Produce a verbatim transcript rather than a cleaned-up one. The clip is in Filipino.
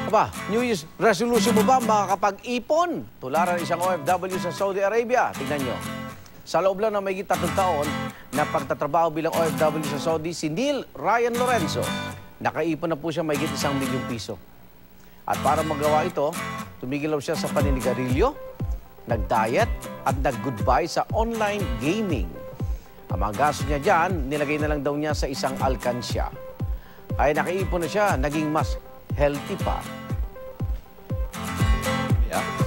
Aba, New Year's resolution mo ba makakapag-ipon? Tularan isang O F W sa Saudi Arabia. Tingnan nyo. Sa loob lang ng may tatlong taon na pagtatrabaho bilang O F W sa Saudi, si Neil Ryan Lorenzo, nakaipon na po siya may isang milyong piso. At para magawa ito, tumigil siya sa paninigarilyo, nag-diet at nag-goodbye sa online gaming. Ang mga gastos niya dyan, nilagay na lang daw niya sa isang alkansya. Ay nakaipon na siya, naging mas healthy pa. Yeah.